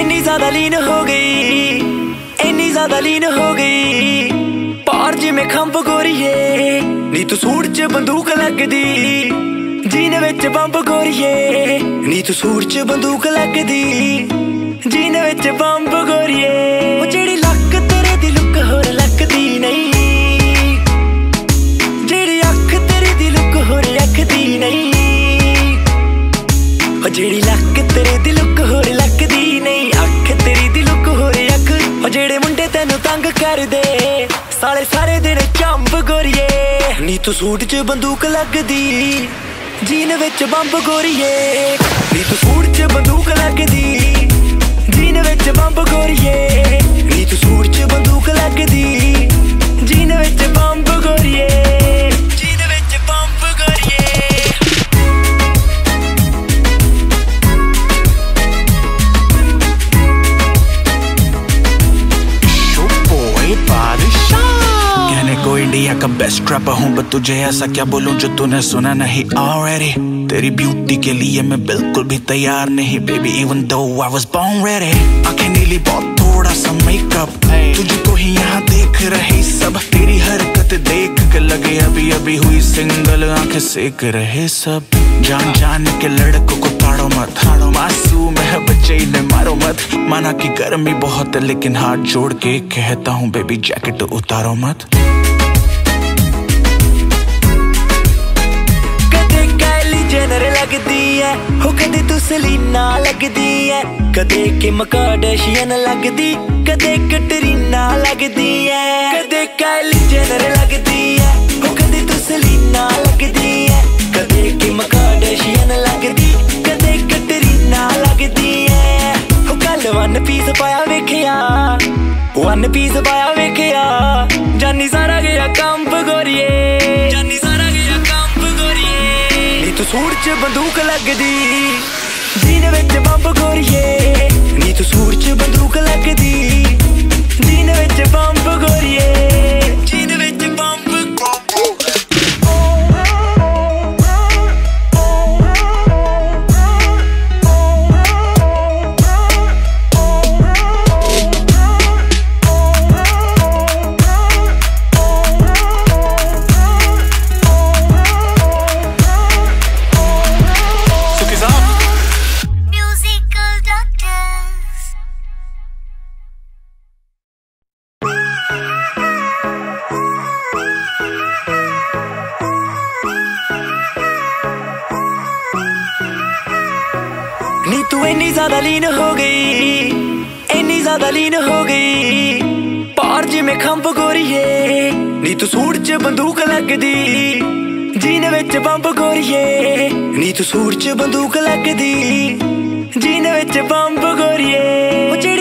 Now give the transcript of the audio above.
इन्नी ज्यादा लीन हो गई, इन्नी ज्यादा लीन हो गई पार जिमें खंभ गोरिए नी तू सूट च बंदूक लगदी, जीने विच बंब गोरिए नी तू सूट च बंदूक लगदी, जीने विच बंब गोरिए ओ जेड़ी लक तेरे दी लुक होर लकदी नहीं, जेड़ी अख तेरी दी लुक होर अखदी नहीं, ओ जेड़ी लक तेरे दी लुक होर लकदी नहीं, अख तेरी दी लुक होर अख ओ जेड़े मुंडे तैनू तंग कर दे साले सारे दिन चंब गोरिए नी तू सूट च बंदूक लगदी, जीन विच बंब गोरिए नी तू सूट च बंदूक लगदी, जीन विच बंब गोरिए नी तू सूट च बंदूक लगदी, जीन विच बंब गोरिए, जीन विच बंब गोरिए। कहने को इंडिया का बेस्ट रैपर हूँ, बट तुझे ऐसा क्या बोलूं जो तूने सुना नहीं ऑलरेडी। तेरी ब्यूटी के लिए मैं बिल्कुल भी तैयार नहीं baby, even though I was born ready. आंखें नीली बहुत थोड़ा सा मेकअप, तुझे को ही यहाँ देख रहे सब, तेरी हरकत देख के लगे अभी अभी हुई सिंगल, आंखें सेक रहे सब। जान जान के लड़कों को ताड़ो मत, मासूम है बच्चे इन्हें मारो मत, माना कि गर्मी बहुत है लेकिन हाथ जोड़ के कहता हूँ बेबी जैकेट उतारो मत। कदे काइली जेनर लगदी है हो, कदे तू सलीना लगदी है, कदे किम कार्दाशियन लगदी, कदे कैटरीना लगदी है। कदे काइली जेनर लगदी है हो, कदे तू सलीना लगदी है, कदे किम कार्दाशियन लगदी, कदे कैटरीना लगदी है। हो कल वन पीस पाया वेखिया, वन पीस पाया वेखिया, जानी सारा गया कंप गोरिए, जानी सारा गया कंप गोरिए नी तू सूट च बंदूक लगदी, जीन विच बंब गोरिए नी तू सूट च बंदूक लगदी, जीन विच बंब गोरिए, जीन विच बंब। नी तू इन्नी ज्यादा लीन हो गई, इन्नी ज्यादा लीन हो गई पार जिमें खंभ गोरिए नी तू सूट च बंदूक लगदी, जीन विच बंब गोरिए नी तू सूट च बंदूक लगदी, जीन विच बंब गोरिए।